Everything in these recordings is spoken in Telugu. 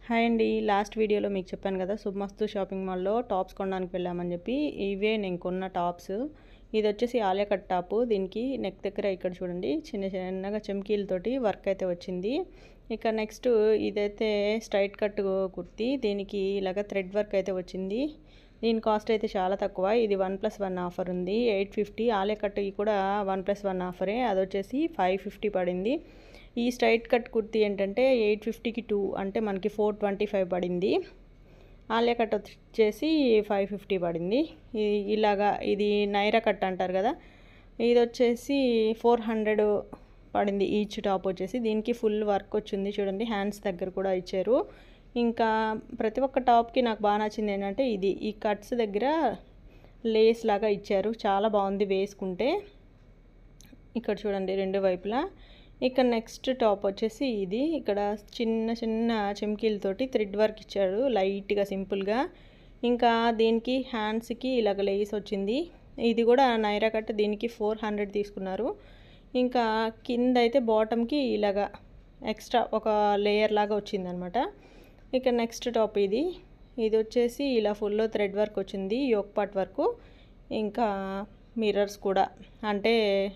హాయ్ అండి. లాస్ట్ వీడియోలో మీకు చెప్పాను కదా, శుభమస్తు షాపింగ్ మాల్లో టాప్స్ కొనడానికి వెళ్ళామని చెప్పి. ఇవే నేను కొన్న టాప్స్. ఇది వచ్చేసి ఆలియా కట్ టాప్. దీనికి నెక్ దగ్గర ఇక్కడ చూడండి చిన్న చిన్నగా చెమ్కీలతోటి వర్క్ అయితే వచ్చింది. ఇక నెక్స్ట్ ఇదైతే స్ట్రైట్ కట్ కుర్తీ. దీనికి ఇలాగ థ్రెడ్ వర్క్ అయితే వచ్చింది. దీని కాస్ట్ అయితే చాలా తక్కువ. ఇది 1+1 ఆఫర్ ఉంది, 850. ఆలియా కట్ కూడా 1+1 ఆఫరే, అది వచ్చేసి 550 పడింది. ఈ స్ట్రైట్ కట్ కుర్తీ ఏంటంటే 850కి 2 అంటే మనకి 425 పడింది. ఆలియా కట్ వచ్చేసి 550 పడింది. ఇలాగా ఇది నైరా కట్ అంటారు కదా, ఇది వచ్చేసి 400 పడింది ఈచ్ టాప్ వచ్చేసి. దీనికి ఫుల్ వర్క్ వచ్చింది చూడండి, హ్యాండ్స్ దగ్గర కూడా ఇచ్చారు. ఇంకా ప్రతి ఒక్క టాప్కి నాకు బాగా నచ్చింది ఏంటంటే ఈ కట్స్ దగ్గర లేస్ లాగా ఇచ్చారు, చాలా బాగుంది వేసుకుంటే. ఇక్కడ చూడండి రెండు వైపులా. ఇక నెక్స్ట్ టాప్ వచ్చేసి ఇది ఇక్కడ చిన్న చిన్న చెమ్కీలతోటి థ్రెడ్ వర్క్ ఇచ్చారు లైట్గా సింపుల్గా. ఇంకా దీనికి హ్యాండ్స్కి ఇలాగ లేస్ వచ్చింది. ఇది కూడా నైరా కట్, దీనికి 400 తీసుకున్నారు. ఇంకా కింద అయితే బాటమ్కి ఇలాగా ఎక్స్ట్రా ఒక లేయర్ లాగా వచ్చిందనమాట. ఇక నెక్స్ట్ టాప్ ఇది వచ్చేసి ఇలా ఫుల్ థ్రెడ్ వర్క్ వచ్చింది, యోక్ పార్ట్ వరకు. ఇంకా మిర్రర్స్ కూడా, అంటే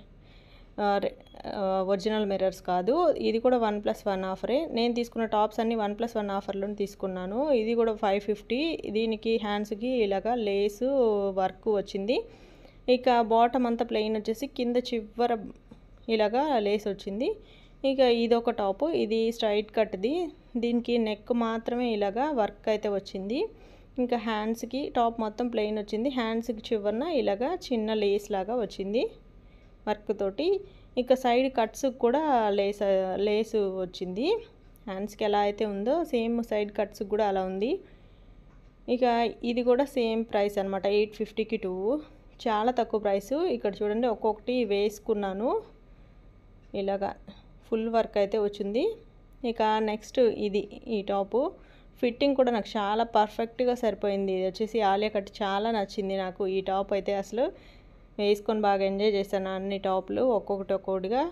ఒరిజినల్ మిర్రర్స్ కాదు. ఇది కూడా 1+1 ఆఫరే. నేను తీసుకున్న టాప్స్ అన్నీ 1+1 ఆఫర్లో తీసుకున్నాను. ఇది కూడా 550. దీనికి హ్యాండ్స్కి ఇలాగా లేసు వర్క్ వచ్చింది. ఇక బాటమ్ అంతా ప్లెయిన్ వచ్చేసి కింద చివర ఇలాగా లేస్ వచ్చింది. ఇక ఇదొక టాపు, ఇది స్ట్రైట్ కట్ది. దీనికి నెక్ మాత్రమే ఇలాగా వర్క్ అయితే వచ్చింది. ఇంకా హ్యాండ్స్కి టాప్ మొత్తం ప్లెయిన్ వచ్చింది, హ్యాండ్స్కి చివరన ఇలాగా చిన్న లేస్ లాగా వచ్చింది వర్క్ తోటి. ఇక సైడ్ కట్స్ కూడా లేసు వచ్చింది. హ్యాండ్స్కి ఎలా అయితే ఉందో సేమ్ సైడ్ కట్స్ కూడా అలా ఉంది. ఇక ఇది కూడా సేమ్ ప్రైస్ అనమాట, 850కి 2, చాలా తక్కువ ప్రైసు. ఇక్కడ చూడండి ఒక్కొక్కటి వేసుకున్నాను, ఇలాగా ఫుల్ వర్క్ అయితే వచ్చింది. ఇక నెక్స్ట్ ఈ టాపు ఫిట్టింగ్ కూడా నాకు చాలా పర్ఫెక్ట్గా సరిపోయింది. ఇది వచ్చేసి ఆలియా కట్, చాలా నచ్చింది నాకు ఈ టాప్ అయితే. అసలు వేసుకొని బాగా ఎంజాయ్ చేశాను అన్ని టాప్లు ఒక్కొక్కటిగా.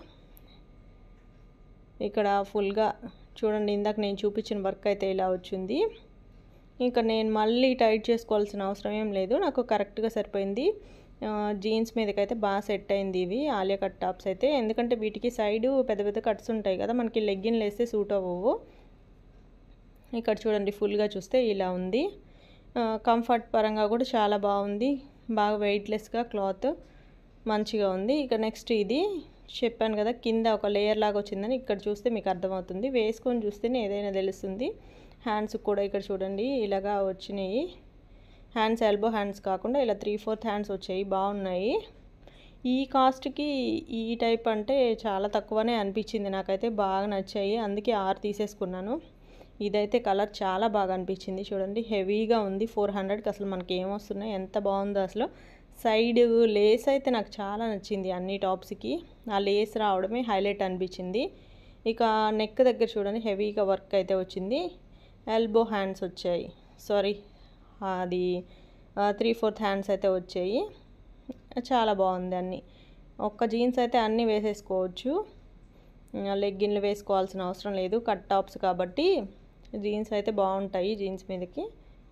ఇక్కడ ఫుల్గా చూడండి, ఇందాక నేను చూపించిన వర్క్ అయితే ఇలా వచ్చింది. ఇంకా నేను మళ్ళీ టైట్ చేసుకోవాల్సిన అవసరం ఏం లేదు, నాకు కరెక్ట్గా సరిపోయింది. జీన్స్ మీదకైతే బాగా సెట్ అయింది ఇవి ఆలియా కట్ టాప్స్ అయితే. ఎందుకంటే వీటికి సైడు పెద్ద పెద్ద కట్స్ ఉంటాయి కదా, మనకి లెగ్గిన్లు వేస్తే సూట్ అవ్వవు. ఇక్కడ చూడండి ఫుల్గా చూస్తే ఇలా ఉంది. కంఫర్ట్ పరంగా కూడా చాలా బాగుంది, బాగా వెయిట్లెస్గా క్లాత్ మంచిగా ఉంది. ఇక నెక్స్ట్ ఇది చెప్పాను కదా కింద ఒక లేయర్ లాగా వచ్చిందని, ఇక్కడ చూస్తే మీకు అర్థమవుతుంది, వేసుకొని చూస్తేనే ఏదైనా తెలుస్తుంది. హ్యాండ్స్ కూడా ఇక్కడ చూడండి ఇలాగా వచ్చినాయి. హ్యాండ్స్ ఎల్బో హ్యాండ్స్ కాకుండా ఇలా 3/4 హ్యాండ్స్ వచ్చాయి, బాగున్నాయి. ఈ కాస్ట్కి ఈ టైప్ అంటే చాలా తక్కువనే అనిపించింది నాకైతే, బాగా నచ్చాయి, అందుకే 6 తీసేసుకున్నాను. ఇదైతే కలర్ చాలా బాగా అనిపించింది చూడండి, హెవీగా ఉంది. 400కి అసలు మనకి ఏమొస్తున్నాయి, ఎంత బాగుందో అసలు. సైడ్ లేస్ అయితే నాకు చాలా నచ్చింది అన్ని టాప్స్కి, ఆ లేస్ రావడమే హైలైట్ అనిపించింది. ఇక నెక్ దగ్గర చూడండి హెవీగా వర్క్ అయితే వచ్చింది. ఎల్బో హ్యాండ్స్ వచ్చాయి, సారీ అది 3/4 హ్యాండ్స్ అయితే వచ్చాయి. చాలా బాగుంది అన్నీ. ఒక్క జీన్స్ అయితే అన్నీ వేసేసుకోవచ్చు, లెగ్గిన్లు వేసుకోవాల్సిన అవసరం లేదు, కట్ టాప్స్ కాబట్టి జీన్స్ అయితే బాగుంటాయి జీన్స్ మీదకి.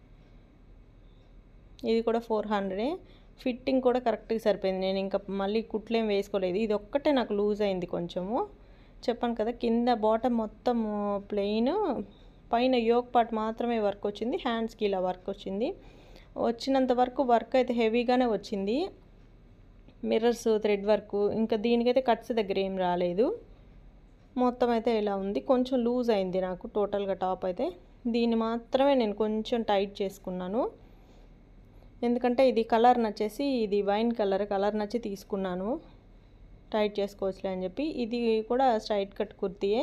ఇది కూడా 400. ఫిట్టింగ్ కూడా కరెక్ట్గా సరిపోయింది, నేను ఇంకా మళ్ళీ కుట్లేం వేసుకోలేదు. ఇది ఒక్కటే నాకు లూజ్ అయింది కొంచెము, చెప్పాను కదా కింద బాటమ్ మొత్తం ప్లెయిన్, పైన యోక్ పార్ట్ మాత్రమే వర్క్ వచ్చింది. హ్యాండ్స్కి ఇలా వర్క్ వచ్చింది. వచ్చినంత వరకు వర్క్ అయితే హెవీగానే వచ్చింది, మిర్రర్స్ థ్రెడ్ వర్క్. ఇంకా దీనికైతే కట్స్ దగ్గర ఏం రాలేదు, మొత్తం అయితే ఇలా ఉంది. కొంచెం లూజ్ అయింది నాకు టోటల్గా టాప్ అయితే. దీన్ని మాత్రమే నేను కొంచెం టైట్ చేసుకున్నాను, ఎందుకంటే ఇది కలర్ నచ్చేసి, ఇది వైన్ కలర్ నచ్చి తీసుకున్నాను, టైట్ చేసుకోవచ్చులే అని చెప్పి. ఇది కూడా స్ట్రైట్ కట్ కుర్తీయే.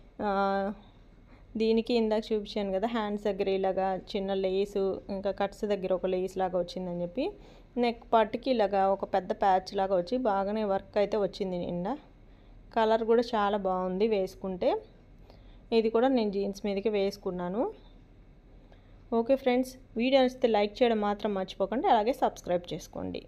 దీనికి ఇందాక చూపించాను కదా హ్యాండ్స్ దగ్గర ఇలాగా చిన్న లేసు, ఇంకా కట్స్ దగ్గర ఒక లేస్ లాగా వచ్చిందని చెప్పి. నెక్ పార్ట్కి ఇలాగా ఒక పెద్ద ప్యాచ్ లాగా వచ్చి బాగానే వర్క్ అయితే వచ్చింది నిండా. కలర్ కూడా చాలా బాగుంది వేసుకుంటే. ఇది కూడా నేను జీన్స్ మీదకి వేసుకున్నాను. ఓకే ఫ్రెండ్స్, వీడియో నచ్చితే లైక్ చేయడం మాత్రం మర్చిపోకండి, అలాగే సబ్స్క్రైబ్ చేసుకోండి.